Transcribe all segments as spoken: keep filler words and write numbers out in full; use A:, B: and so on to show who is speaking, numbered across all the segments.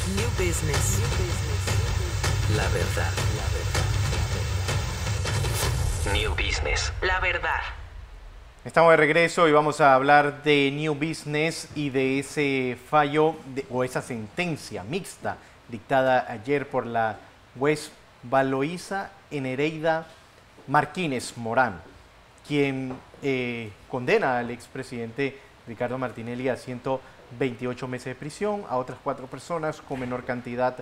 A: New Business.
B: La verdad. New Business.
A: La verdad.
C: Estamos de regreso y vamos a hablar de New Business y de ese fallo de, o esa sentencia mixta dictada ayer por la juez Valoisa Enereida Martínez Morán, quien eh, condena al expresidente Ricardo Martinelli a ciento veintiocho meses de prisión, a otras cuatro personas con menor cantidad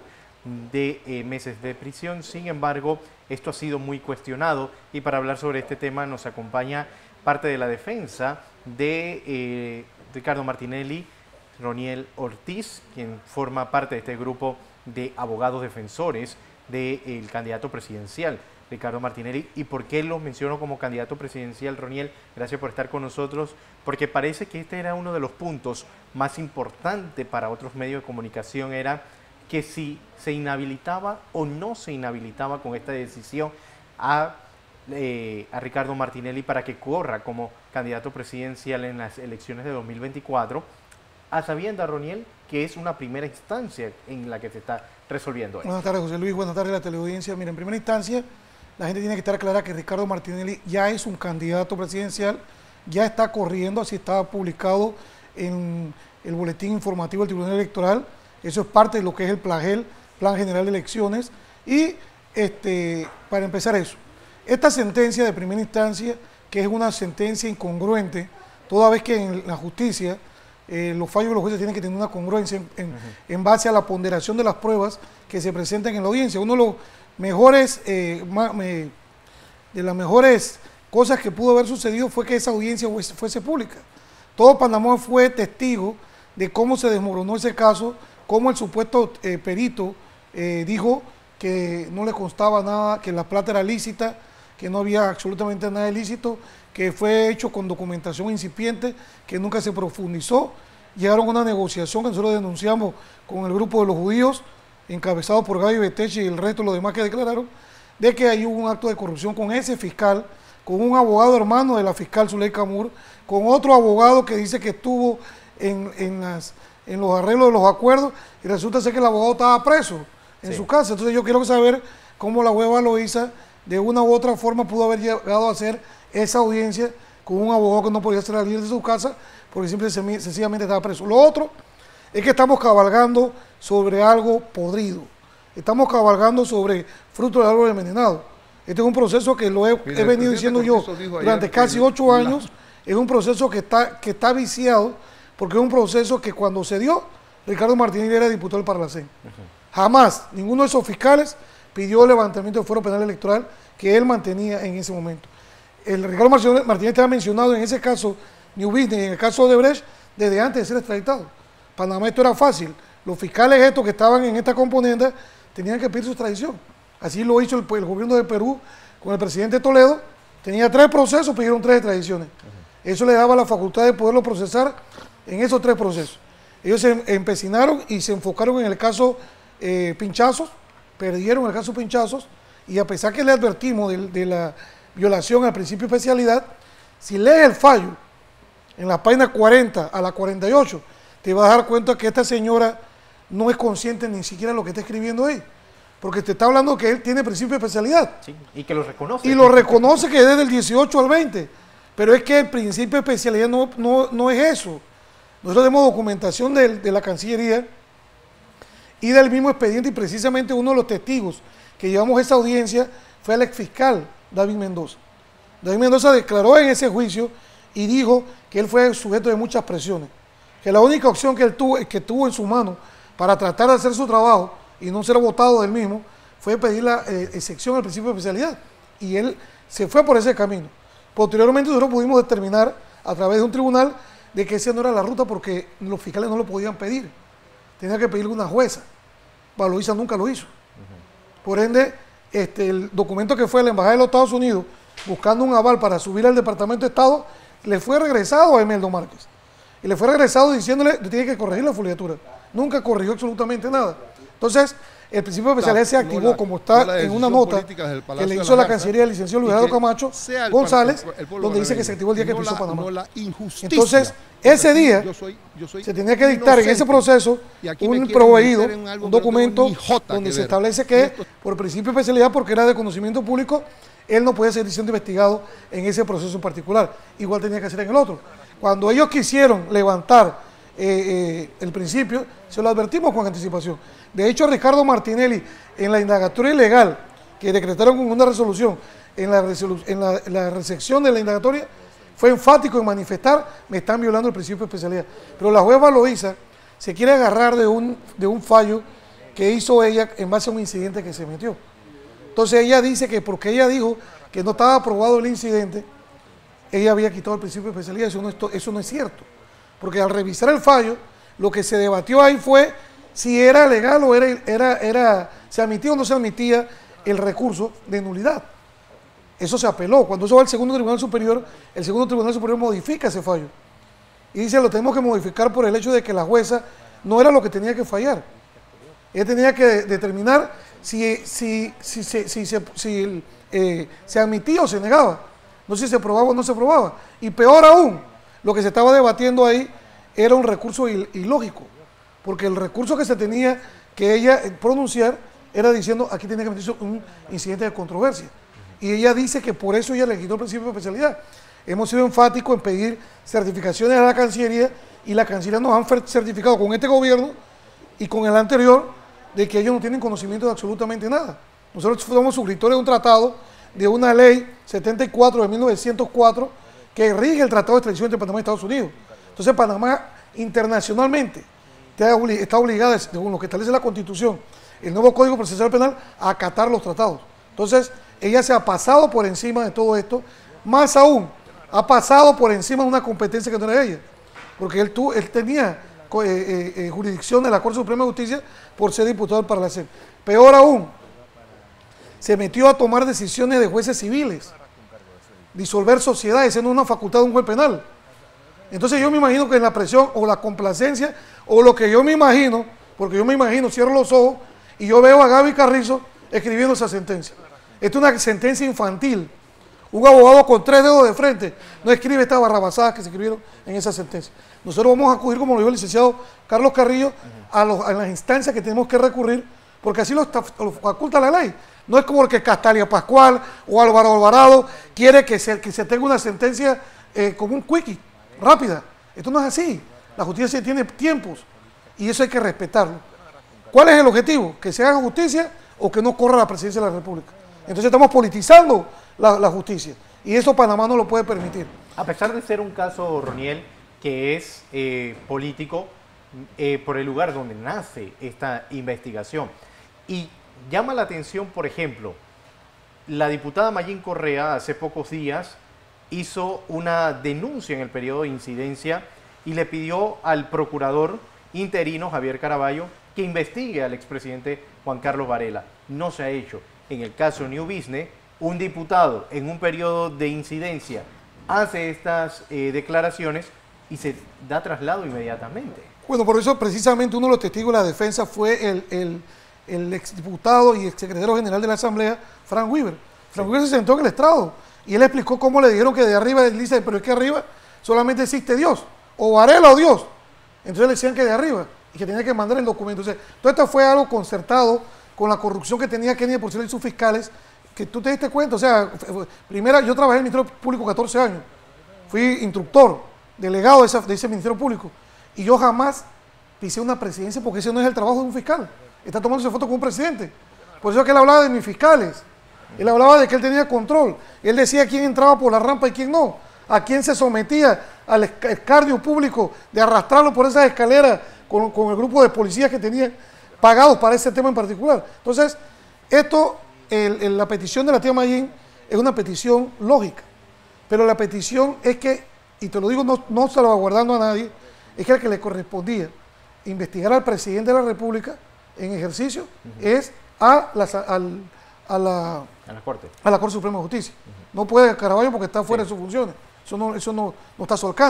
C: de eh, meses de prisión. Sin embargo, esto ha sido muy cuestionado y para hablar sobre este tema nos acompaña parte de la defensa de eh, Ricardo Martinelli, Roniel Ortiz, quien forma parte de este grupo de abogados defensores del candidato presidencial, Ricardo Martinelli. ¿Y por qué lo menciono como candidato presidencial, Roniel? Gracias por estar con nosotros, porque parece que este era uno de los puntos más importantes para otros medios de comunicación, era que si se inhabilitaba o no se inhabilitaba con esta decisión a, eh, a Ricardo Martinelli para que corra como candidato presidencial en las elecciones de dos mil veinticuatro, a sabiendas, Roniel, que es una primera instancia en la que se está resolviendo esto.
D: Buenas tardes, José Luis. Buenas tardes a la teleaudiencia. Mira, en primera instancia, la gente tiene que estar clara que Ricardo Martinelli ya es un candidato presidencial, ya está corriendo, así estaba publicado en el boletín informativo del Tribunal Electoral. Eso es parte de lo que es el PLAGEL, Plan General de Elecciones. Y este, para empezar eso, esta sentencia de primera instancia, que es una sentencia incongruente, toda vez que en la justicia eh, los fallos de los jueces tienen que tener una congruencia en, en, uh-huh. en base a la ponderación de las pruebas que se presentan en la audiencia. Uno de los mejores, eh, ma, me, de las mejores cosas que pudo haber sucedido fue que esa audiencia fuese, fuese pública. Todo Panamá fue testigo de cómo se desmoronó ese caso, cómo el supuesto eh, perito eh, dijo que no le constaba nada, que la plata era lícita, que no había absolutamente nada ilícito, que fue hecho con documentación incipiente, que nunca se profundizó. Llegaron a una negociación que nosotros denunciamos con el grupo de los judíos, encabezado por Gaby Beteche y el resto de los demás que declararon, de que ahí hubo un acto de corrupción con ese fiscal, con un abogado hermano de la fiscal Zuleika Mur, con otro abogado que dice que estuvo en, en, las, en los arreglos de los acuerdos, y resulta ser que el abogado estaba preso en sí. su casa. Entonces yo quiero saber cómo la juez Valoisa de una u otra forma pudo haber llegado a hacer esa audiencia con un abogado que no podía salir de su casa porque simplemente sencillamente estaba preso. Lo otro es que estamos cabalgando sobre algo podrido, estamos cabalgando sobre fruto del árbol envenenado. Este es un proceso que lo he, he venido diciendo yo durante casi ocho años, es un proceso que está, que está viciado, porque es un proceso que cuando se dio, Ricardo Martinelli era diputado del Parlacén. Uh-huh. Jamás ninguno de esos fiscales pidió el levantamiento del fuero penal electoral que él mantenía en ese momento. El Ricardo Martinelli estaba mencionado en ese caso New Business, en el caso de Brecht, desde antes de ser extraditado. Panamá esto era fácil. Los fiscales estos que estaban en esta componente tenían que pedir su extradición. Así lo hizo el, el gobierno de Perú con el presidente Toledo. Tenía tres procesos, pidieron tres extradiciones. Uh-huh. Eso le daba la facultad de poderlo procesar en esos tres procesos. Ellos se empecinaron y se enfocaron en el caso eh, Pinchazos, perdieron el caso Pinchazos, y a pesar que le advertimos de, de la violación al principio de especialidad, si lees el fallo en la página cuarenta a la cuarenta y ocho, te vas a dar cuenta que esta señora no es consciente ni siquiera de lo que está escribiendo ahí, porque te está hablando que él tiene principio de especialidad.
C: Sí, y que lo reconoce.
D: Y lo reconoce que desde el dieciocho al veinte, pero es que el principio de especialidad no, no, no es eso. Nosotros tenemos documentación de, de la Cancillería y del mismo expediente, y precisamente uno de los testigos que llevamos a esa audiencia fue el exfiscal David Mendoza. David Mendoza declaró en ese juicio y dijo que él fue sujeto de muchas presiones, que la única opción que él tuvo, que tuvo en su mano para tratar de hacer su trabajo y no ser votado del mismo fue pedir la eh, excepción al principio de especialidad, y él se fue por ese camino. Posteriormente nosotros pudimos determinar a través de un tribunal de que esa no era la ruta porque los fiscales no lo podían pedir, tenía que pedirle una jueza. Valoisa nunca lo hizo. Uh-huh. Por ende, este, el documento que fue a la Embajada de los Estados Unidos buscando un aval para subir al Departamento de Estado, le fue regresado a Emeldo Márquez. Y le fue regresado diciéndole que tiene que corregir la foliatura. Nunca corrigió absolutamente nada. Entonces, el principio de especialidad se activó, no la, como está no en una nota que le hizo la Cancillería del licenciado Luis Gerardo Camacho González, el, el donde dice que se activó el día no que pisó la, Panamá. No Entonces, ese día yo soy, yo soy se tenía que dictar inocente. En ese proceso un proveído, un documento donde se establece que esto, por principio de especialidad, porque era de conocimiento público, él no puede seguir siendo investigado en ese proceso en particular. Igual tenía que hacer en el otro. Cuando ellos quisieron levantar eh, eh, el principio, se lo advertimos con anticipación. De hecho, Ricardo Martinelli, en la indagatoria ilegal que decretaron con una resolución, en la, resolu en la, la recepción de la indagatoria, fue enfático en manifestar, me están violando el principio de especialidad. Pero la jueza Loíza se quiere agarrar de un, de un fallo que hizo ella en base a un incidente que se metió. Entonces ella dice que porque ella dijo que no estaba aprobado el incidente, ella había quitado el principio de especialidad. Eso no es, eso no es cierto. Porque al revisar el fallo, lo que se debatió ahí fue si era legal o era, era, era, se admitía o no se admitía el recurso de nulidad. Eso se apeló. Cuando eso va al segundo tribunal superior, el segundo tribunal superior modifica ese fallo. Y dice, lo tenemos que modificar por el hecho de que la jueza no era lo que tenía que fallar. Ella tenía que determinar si, si, si, si, si, si, si eh, se admitía o se negaba. No sé si se aprobaba o no se aprobaba. Y peor aún, lo que se estaba debatiendo ahí era un recurso il, ilógico. Porque el recurso que se tenía que ella pronunciar era diciendo, aquí tiene que meterse un incidente de controversia. Y ella dice que por eso ella le quitó el principio de especialidad. Hemos sido enfáticos en pedir certificaciones a la Cancillería y la Cancillería nos han certificado con este gobierno y con el anterior de que ellos no tienen conocimiento de absolutamente nada. Nosotros somos suscriptores de un tratado, de una ley setenta y cuatro de mil novecientos cuatro que rige el Tratado de Extradición entre Panamá y Estados Unidos. Entonces Panamá internacionalmente está obligada, según lo que establece la Constitución, el nuevo Código Procesal Penal, a acatar los tratados. Entonces, ella se ha pasado por encima de todo esto, más aún, ha pasado por encima de una competencia que no era ella, porque él, tu, él tenía eh, eh, eh, jurisdicción de la Corte Suprema de Justicia por ser diputado para la C E P. Peor aún, se metió a tomar decisiones de jueces civiles, disolver sociedades, esa no es una facultad de un juez penal. Entonces yo me imagino que en la presión o la complacencia, o lo que yo me imagino, porque yo me imagino, cierro los ojos y yo veo a Gaby Carrizo escribiendo esa sentencia. Esta es una sentencia infantil. Un abogado con tres dedos de frente no escribe estas barrabasadas que se escribieron en esa sentencia. Nosotros vamos a acudir, como lo dijo el licenciado Carlos Carrillo, a, los, a las instancias que tenemos que recurrir, porque así lo, lo faculta la ley. No es como el que Castalia Pascual o Álvaro Alvarado quiere que se, que se tenga una sentencia eh, como un quickie, rápida. Esto no es así. La justicia tiene tiempos y eso hay que respetarlo. ¿Cuál es el objetivo? Que se haga justicia o que no corra la presidencia de la República. Entonces estamos politizando la, la justicia y eso Panamá no lo puede permitir.
C: A pesar de ser un caso, Roniel, que es eh, político eh, por el lugar donde nace esta investigación, y llama la atención, por ejemplo, la diputada Mayín Correa hace pocos días hizo una denuncia en el periodo de incidencia y le pidió al procurador interino Javier Caraballo que investigue al expresidente Juan Carlos Varela. No se ha hecho. En el caso New Business, un diputado en un periodo de incidencia hace estas eh, declaraciones y se da traslado inmediatamente.
D: Bueno, por eso precisamente uno de los testigos de la defensa fue el, el, el exdiputado y exsecretario general de la Asamblea, Frank Weaver. Frank sí. Weaver se sentó en el estrado y él explicó cómo le dijeron que de arriba, él dice, pero es que arriba solamente existe Dios, o Varela o Dios. Entonces le decían que de arriba y que tenía que mandar el documento. Entonces, todo esto fue algo concertado con la corrupción que tenía Kennedy por ser sus fiscales, que tú te diste cuenta. O sea, primero yo trabajé en el Ministerio Público catorce años, fui instructor, delegado de, esa, de ese Ministerio Público, y yo jamás pisé una presidencia porque ese no es el trabajo de un fiscal. Está tomándose foto con un presidente. Por eso es que él hablaba de mis fiscales, él hablaba de que él tenía control, él decía quién entraba por la rampa y quién no, a quién se sometía al escarnio público de arrastrarlo por esas escaleras con, con el grupo de policías que tenían pagados para ese tema en particular. Entonces, esto, el, el, la petición de la tía Mayín es una petición lógica, pero la petición es que, y te lo digo no, no salvaguardando a nadie, es que el que le correspondía investigar al presidente de la República en ejercicio uh-huh. es a la, al, a, la,
C: a, la Corte.
D: a la Corte Suprema de Justicia. Uh-huh. No puede Caraballo porque está fuera sí. de sus funciones, eso, no, eso no, no está a su alcance.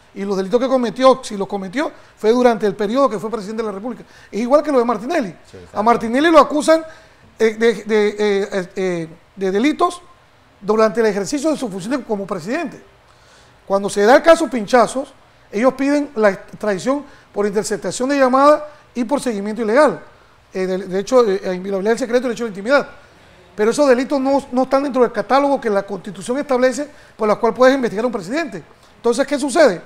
D: y los delitos que cometió, si los cometió, fue durante el periodo que fue presidente de la República. Es igual que lo de Martinelli.
C: Sí,
D: a Martinelli lo acusan eh, de, de, eh, eh, de delitos durante el ejercicio de su función como presidente. Cuando se da el caso Pinchazos, ellos piden la extradición por interceptación de llamada y por seguimiento ilegal. Eh, de, de hecho, eh, inviolabilidad del secreto y derecho a la intimidad. Pero esos delitos no, no están dentro del catálogo que la Constitución establece por la cual puedes investigar a un presidente. Entonces, ¿qué sucede?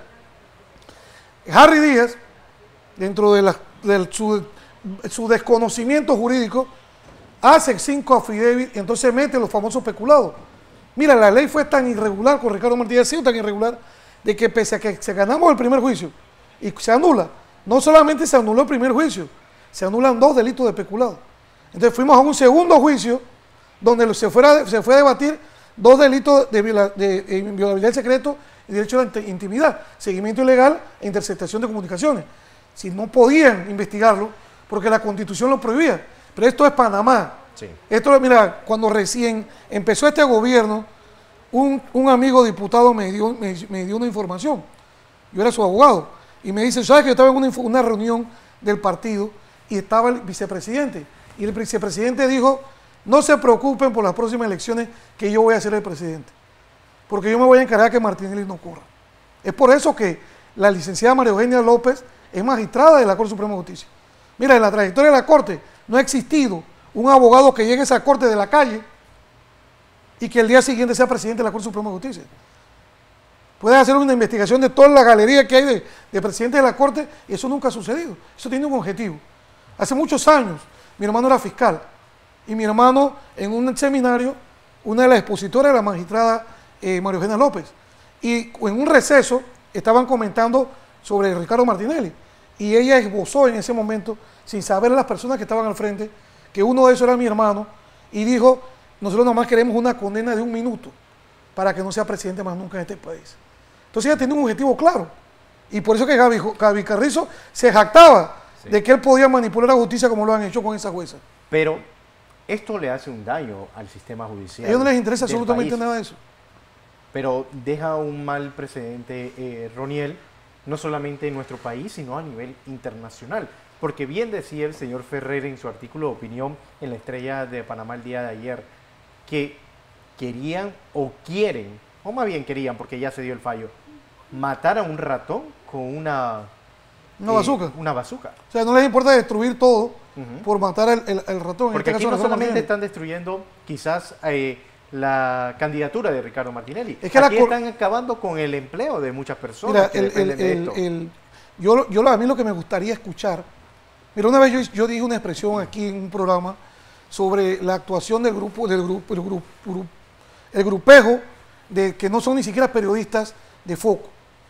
D: Harry Díaz, dentro de, la, de su, su desconocimiento jurídico, hace cinco affidavits y entonces mete los famosos peculados. Mira, la ley fue tan irregular con Ricardo Martinelli, ha sido tan irregular, de que pese a que se ganamos el primer juicio y se anula, no solamente se anuló el primer juicio, se anulan dos delitos de peculado. Entonces fuimos a un segundo juicio donde se, fuera, se fue a debatir dos delitos de, viola, de, de inviolabilidad del secreto y derecho a la intimidad, seguimiento ilegal e interceptación de comunicaciones. Si no podían investigarlo porque la Constitución lo prohibía. Pero esto es Panamá.
C: Sí.
D: Esto, mira, cuando recién empezó este gobierno, un, un amigo diputado me dio, me, me dio una información. Yo era su abogado. Y me dice, ¿sabes que yo estaba en una, una reunión del partido y estaba el vicepresidente? Y el vicepresidente dijo, no se preocupen por las próximas elecciones que yo voy a ser el presidente. Porque yo me voy a encargar que Martinelli no ocurra. Es por eso que la licenciada María Eugenia López es magistrada de la Corte Suprema de Justicia. Mira, en la trayectoria de la Corte no ha existido un abogado que llegue a esa Corte de la calle y que el día siguiente sea presidente de la Corte Suprema de Justicia. Puedes hacer una investigación de toda la galería que hay de, de presidentes de la Corte y eso nunca ha sucedido. Eso tiene un objetivo. Hace muchos años mi hermano era fiscal y mi hermano en un seminario, una de las expositoras era la magistrada eh, María Eugenia López, y en un receso estaban comentando sobre Ricardo Martinelli y ella esbozó en ese momento, sin saber las personas que estaban al frente, que uno de esos era mi hermano y dijo, nosotros nomás queremos una condena de un minuto para que no sea presidente más nunca en este país. Entonces ella tenía un objetivo claro y por eso que Gaby, Gaby Carrizo se jactaba sí. de que él podía manipular la justicia como lo han hecho con esa jueza.
C: Pero esto le hace un daño al sistema judicial.
D: A ellos no les interesa absolutamente
C: país.
D: nada de eso.
C: Pero deja un mal precedente, eh, Roniel, no solamente en nuestro país, sino a nivel internacional. Porque bien decía el señor Ferrer en su artículo de opinión en La Estrella de Panamá el día de ayer, que querían o quieren, o más bien querían porque ya se dio el fallo, matar a un ratón con una...
D: Una
C: eh,
D: bazuca.
C: Una bazuca.
D: O sea, no les importa destruir todo
C: uh-huh.
D: por matar al el, el ratón.
C: Porque
D: en este
C: aquí
D: caso,
C: no solamente
D: Martinelli.
C: están destruyendo quizás eh, la candidatura de Ricardo Martinelli.
D: Es que
C: aquí
D: la cor...
C: están acabando con el empleo de muchas personas.
D: Mira,
C: que
D: el,
C: dependen
D: el,
C: de
D: el,
C: esto.
D: el, yo, yo a mí lo que me gustaría escuchar, mira, una vez yo, yo dije una expresión aquí en un programa sobre la actuación del grupo, del grupo, el grupo, grupo el grupejo de que no son ni siquiera periodistas de foco.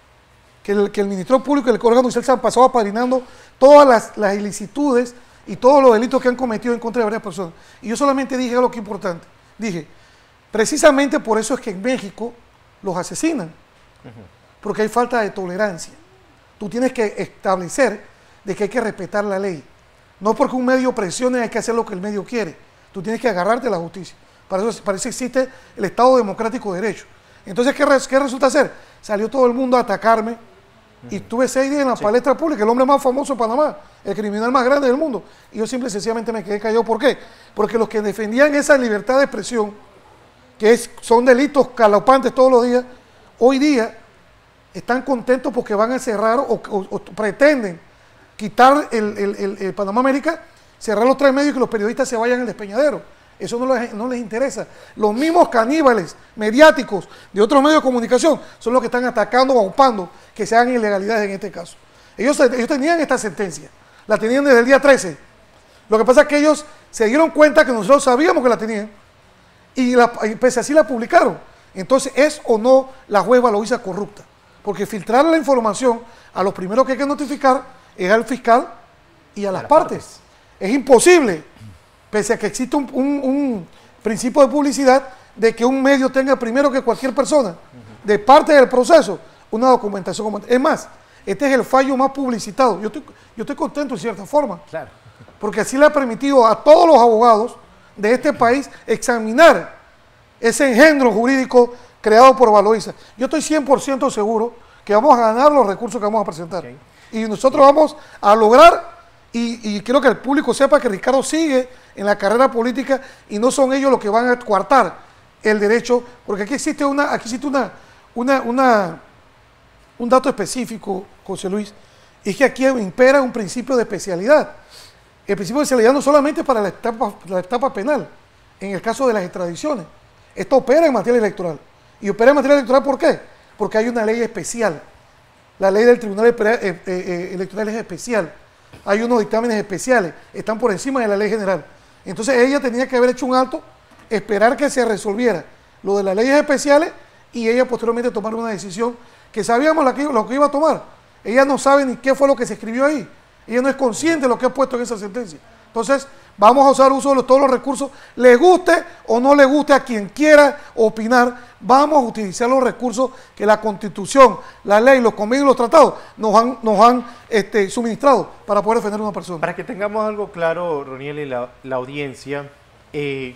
D: Que el, que el Ministerio Público y el órgano judicial se han pasado apadrinando todas las, las ilicitudes y todos los delitos que han cometido en contra de varias personas. Y yo solamente dije algo que es importante. Dije, precisamente por eso es que en México los asesinan. Uh-huh. Porque hay falta de tolerancia. Tú tienes que establecer de que hay que respetar la ley. No porque un medio presione hay que hacer lo que el medio quiere. Tú tienes que agarrarte a la justicia. Para eso, para eso existe el Estado Democrático de Derecho. Entonces, ¿qué, res, ¿qué resulta ser? Salió todo el mundo a atacarme uh-huh. y tuve seis días en la sí. palestra pública, el hombre más famoso de Panamá, el criminal más grande del mundo. Y yo simple y sencillamente me quedé callado. ¿Por qué? Porque los que defendían esa libertad de expresión, que es, son delitos galopantes todos los días, hoy día están contentos porque van a cerrar o, o, o pretenden quitar el, el, el, el Panamá América, cerrar los tres medios y que los periodistas se vayan al despeñadero. Eso no les, no les interesa. Los mismos caníbales mediáticos de otros medios de comunicación son los que están atacando o aupando que se hagan ilegalidades en este caso. Ellos, ellos tenían esta sentencia, la tenían desde el día trece. Lo que pasa es que ellos se dieron cuenta que nosotros sabíamos que la tenían y, la, y pese a así la publicaron. Entonces, ¿es o no la juez Valoisa corrupta? Porque filtrar la información a los primeros que hay que notificar es al fiscal y a las, a las partes. partes. Es imposible, pese a que existe un, un, un principio de publicidad, de que un medio tenga primero que cualquier persona, uh-huh. de parte del proceso, una documentación como esta. Es más, este es el fallo más publicitado. Yo estoy, yo estoy contento en cierta forma,
C: claro.
D: porque así le ha permitido a todos los abogados de este país examinar ese engendro jurídico creado por Valoisa. Yo estoy cien por ciento seguro que vamos a ganar los recursos que vamos a presentar.
C: Okay.
D: Y nosotros vamos a lograr, y, y quiero que el público sepa que Ricardo sigue en la carrera política y no son ellos los que van a coartar el derecho, porque aquí existe una, aquí existe una, una, una, un dato específico, José Luis, y es que aquí impera un principio de especialidad. El principio de especialidad no solamente para la etapa, la etapa penal, en el caso de las extradiciones. Esto opera en materia electoral. ¿Y opera en materia electoral por qué? Porque hay una ley especial. La ley del Tribunal Electoral es especial. Hay unos dictámenes especiales, están por encima de la ley general. Entonces ella tenía que haber hecho un alto, esperar que se resolviera lo de las leyes especiales y ella posteriormente tomar una decisión que sabíamos lo que, lo que iba a tomar. Ella no sabe ni qué fue lo que se escribió ahí. Ella no es consciente de lo que ha puesto en esa sentencia. Entonces, vamos a usar uso de los, todos los recursos, le guste o no le guste a quien quiera opinar, vamos a utilizar los recursos que la Constitución, la ley, los convenios y los tratados nos han, nos han este, suministrado para poder defender a una persona.
C: Para que tengamos algo claro, Roniel, y la, la audiencia, eh,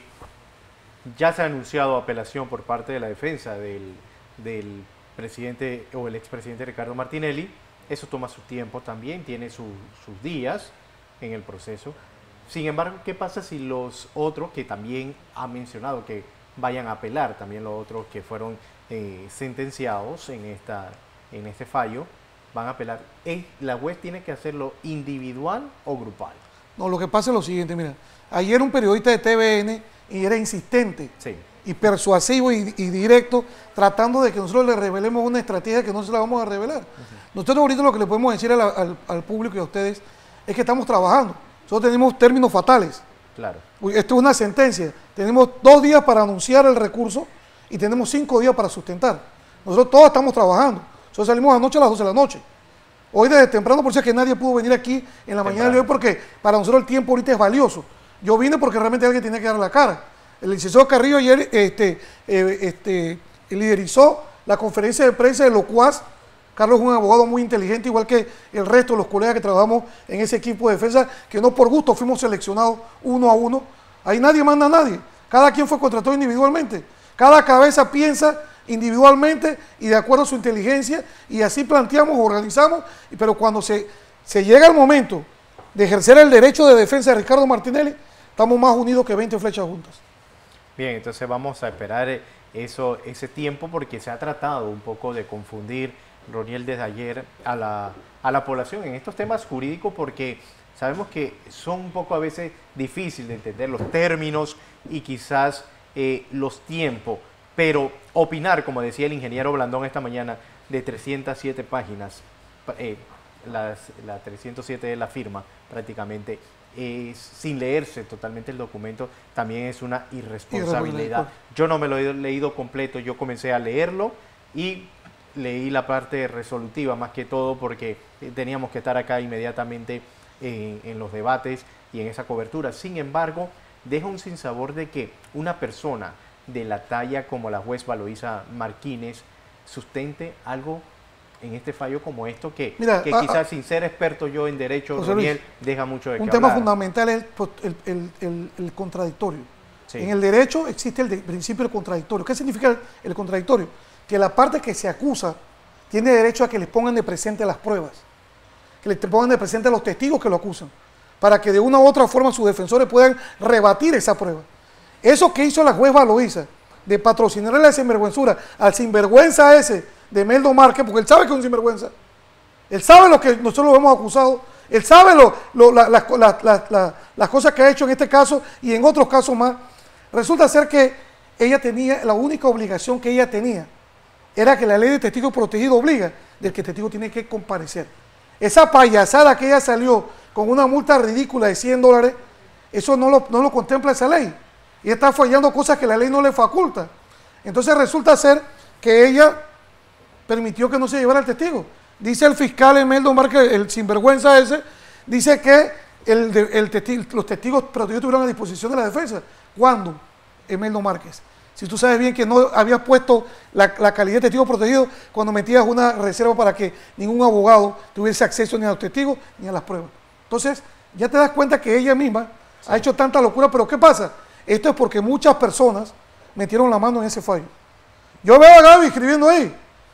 C: ya se ha anunciado apelación por parte de la defensa del, del presidente o el expresidente Ricardo Martinelli. Eso toma su tiempo también, tiene su, sus días en el proceso. Sin embargo, ¿qué pasa si los otros que también ha mencionado que vayan a apelar, también los otros que fueron eh, sentenciados en, esta, en este fallo, van a apelar? ¿La juez tiene que hacerlo individual o grupal?
D: No, lo que pasa es lo siguiente, mira, ayer un periodista de T V N y era insistente
C: sí.
D: y persuasivo y, y directo, tratando de que nosotros le revelemos una estrategia que no se la vamos a revelar. Uh-huh. Nosotros ahorita lo que le podemos decir al, al, al público y a ustedes es que estamos trabajando. Nosotros tenemos términos fatales.
C: Claro.
D: Esto es una sentencia. Tenemos dos días para anunciar el recurso y tenemos cinco días para sustentar. Nosotros todos estamos trabajando. Nosotros salimos anoche a las doce de la noche. Hoy desde temprano, por eso es que nadie pudo venir aquí en la temprano. Mañana de hoy, porque para nosotros el tiempo ahorita es valioso. Yo vine porque realmente alguien tenía que dar la cara. El licenciado Carrillo ayer este, eh, este, liderizó la conferencia de prensa de Locuaz. Carlos es un abogado muy inteligente, igual que el resto de los colegas que trabajamos en ese equipo de defensa, que no por gusto fuimos seleccionados uno a uno. Ahí nadie manda a nadie. Cada quien fue contratado individualmente. Cada cabeza piensa individualmente y de acuerdo a su inteligencia, y así planteamos, organizamos, pero cuando se, se llega el momento de ejercer el derecho de defensa de Ricardo Martinelli, estamos más unidos que veinte flechas juntas.
C: Bien, entonces vamos a esperar eso, ese tiempo, porque se ha tratado un poco de confundir, Roniel, desde ayer a la, a la población en estos temas jurídicos, porque sabemos que son un poco a veces difíciles de entender los términos y quizás eh, los tiempos, pero opinar, como decía el ingeniero Blandón esta mañana, de trescientas siete páginas, eh, las, la trescientos siete de la firma prácticamente, eh, sin leerse totalmente el documento, también es una irresponsabilidad. Yo no me lo he leído completo, yo comencé a leerlo y leí la parte resolutiva más que todo porque teníamos que estar acá inmediatamente en, en los debates y en esa cobertura. Sin embargo, deja un sinsabor de que una persona de la talla como la juez Valoisa Martínez sustente algo en este fallo como esto que,
D: Mira,
C: que
D: a,
C: quizás
D: a,
C: sin ser experto yo en derecho, Roniel, deja mucho de
D: un
C: qué
D: tema
C: hablar.
D: fundamental es el, el, el, el contradictorio.
C: Sí. En
D: el derecho existe el de, principio del contradictorio. ¿Qué significa el, el contradictorio? Que la parte que se acusa tiene derecho a que les pongan de presente las pruebas, que les pongan de presente a los testigos que lo acusan, para que de una u otra forma sus defensores puedan rebatir esa prueba. Eso que hizo la juez Valoisa, de patrocinarle la sinvergüenzura al sinvergüenza ese de Meldo Márquez, porque él sabe que es un sinvergüenza, él sabe lo que nosotros lo hemos acusado, él sabe lo, lo, la, la, la, la, la, las cosas que ha hecho en este caso y en otros casos más. Resulta ser que ella tenía, la única obligación que ella tenía, era que la ley de testigo protegido obliga del que el testigo tiene que comparecer. Esa payasada que ella salió con una multa ridícula de cien dólares, eso no lo, no lo contempla esa ley. Y está fallando cosas que la ley no le faculta. Entonces resulta ser que ella permitió que no se llevara el testigo. Dice el fiscal Emeldo Márquez, el sinvergüenza ese, dice que el, el testigo, los testigos protegidos tuvieron a disposición de la defensa. ¿Cuándo? Emeldo Márquez. Si tú sabes bien que no habías puesto la, la calidad de testigo protegido cuando metías una reserva para que ningún abogado tuviese acceso ni a los testigos ni a las pruebas. Entonces, ya te das cuenta que ella misma sí. ha hecho tanta locura, pero ¿qué pasa? Esto es porque muchas personas metieron la mano en ese fallo. Yo veo a Gaby escribiendo ahí.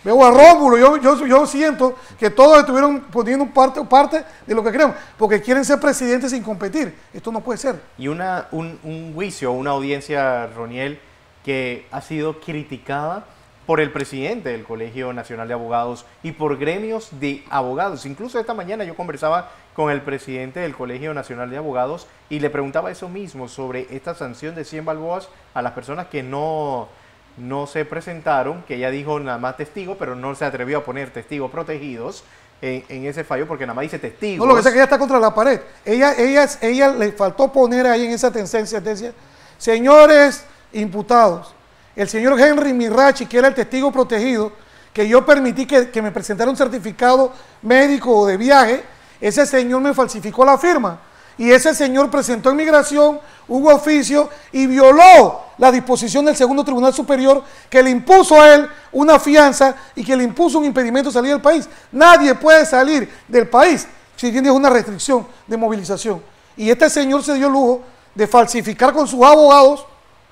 D: Veo a Rómulo, yo, yo, yo siento que todos estuvieron poniendo parte, parte de lo que queremos, porque quieren ser presidentes sin competir. Esto no puede ser.
C: Y una, un, un juicio, una audiencia, Roniel, que ha sido criticada por el presidente del Colegio Nacional de Abogados y por gremios de abogados. Incluso esta mañana yo conversaba con el presidente del Colegio Nacional de Abogados y le preguntaba eso mismo sobre esta sanción de cien balboas a las personas que no, no se presentaron, que ella dijo nada más testigos, pero no se atrevió a poner testigos protegidos en, en ese fallo porque nada más dice testigos.
D: No, lo que pasa es que ella está contra la pared. Ella, ella, ella le faltó poner ahí en esa sentencia, decía, señores imputados, el señor Henry Mirachi, que era el testigo protegido, que yo permití que, que me presentara un certificado médico o de viaje, ese señor me falsificó la firma. Y ese señor presentó en migración un oficio y violó la disposición del segundo Tribunal Superior que le impuso a él una fianza y que le impuso un impedimento de salir del país. Nadie puede salir del país si tiene una restricción de movilización. Y este señor se dio el lujo de falsificar con sus abogados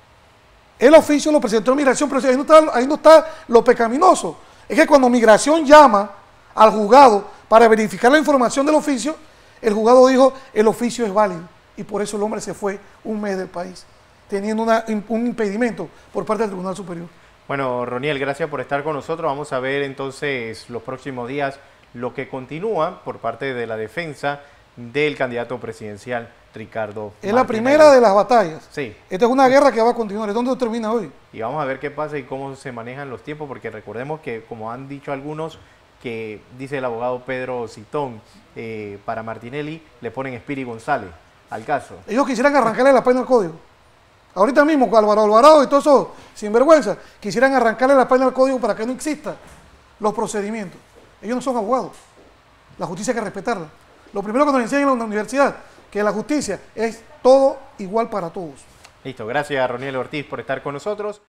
D: el oficio, lo presentó en migración, pero ahí no está, ahí no está lo pecaminoso. Es que cuando migración llama al juzgado para verificar la información del oficio, el juzgado dijo, el oficio es válido. Y por eso el hombre se fue un mes del país, teniendo una, un impedimento por parte del Tribunal Superior.
C: Bueno, Roniel, gracias por estar con nosotros. Vamos a ver entonces los próximos días lo que continúa por parte de la defensa del candidato presidencial Ricardo
D: Es la primera de las batallas.
C: Sí.
D: Esta es una guerra que va a continuar. ¿Dónde termina hoy?
C: Y vamos a ver qué pasa y cómo se manejan los tiempos, porque recordemos que, como han dicho algunos, que dice el abogado Pedro Citón, eh, para Martinelli le ponen Espiri González al caso.
D: Ellos quisieran arrancarle la página al código. Ahorita mismo, con Álvaro Alvarado y todo eso, sinvergüenza, quisieran arrancarle la página al código para que no existan los procedimientos. Ellos no son abogados. La justicia hay que respetarla. Lo primero que nos enseñan en la universidad, que la justicia es todo igual para todos.
C: Listo, gracias Roniel Ortiz por estar con nosotros.